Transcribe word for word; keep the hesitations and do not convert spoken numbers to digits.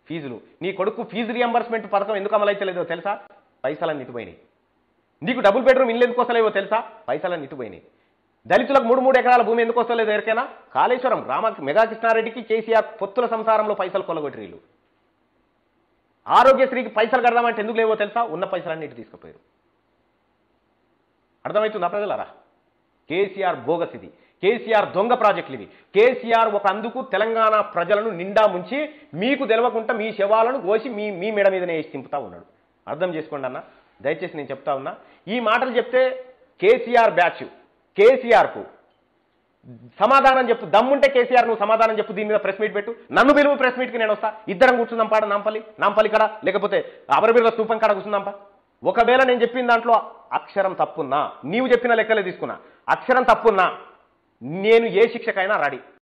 ఫీజులు నీ కొడుకు ఫీజు రియంబర్స్మెంట్ పథకం ఎందుకు అమలైతలేదో తెలుసా? పైసలన్నీ ఇటుపోయినాయి. నీకు డబుల్ బెడ్రూమ్ ఇల్లు ఎందుకు వస్తలేవో తెలుసా? పైసలన్నీ ఇటుపోయినాయి. దళితులకు మూడు మూడు ఎకరాల భూమి ఎందుకు వస్తలేదు ఎవరికైనా? కాళేశ్వరం రామ మెగా కృష్ణారెడ్డికి కేసీఆర్ పొత్తుల సంసారంలో పైసలు కొలగొట్టిరీళ్ళు. ఆరోగ్యశ్రీకి పైసలు కడదామంటే ఎందుకు లేవో తెలుసా? ఉన్న పైసలన్నీ ఇటు తీసుకుపోయారు. అర్థమవుతుందా ప్రజలారా? కేసీఆర్ బోగస్ ఇది, కేసీఆర్ దొంగ ప్రాజెక్టులు ఇవి. కేసీఆర్ ఒక అందుకు తెలంగాణ ప్రజలను నిండా ముంచి మీకు తెలవకుండా మీ శవాలను కోసి మీ మీ మెడ మీదనే వేసి తింపుతా ఉన్నాడు. అర్థం చేసుకోండి అన్న, దయచేసి నేను చెప్తా ఉన్నా. ఈ మాటలు చెప్తే కేసీఆర్ బ్యాచ్ కేసీఆర్కు సమాధానం చెప్పు, దమ్ముంటే కేసీఆర్ నువ్వు సమాధానం చెప్పు, దీని మీద ప్రెస్ మీట్ పెట్టు, నన్ను పిలువు ప్రెస్ మీట్కి, నేను వస్తా, ఇద్దరం కూర్చుందాం పాడ నాంపల్లి నాంపల్లి కాడ, లేకపోతే అమరవీరుల స్తూపం కాడ కూర్చుందాంపా. ఒకవేళ నేను చెప్పిన దాంట్లో అక్షరం తప్పున్నా, నీవు చెప్పిన లెక్కలే తీసుకున్నా, అక్షరం తప్పున్నా నేను ఏ శిక్షకైనా రెడీ.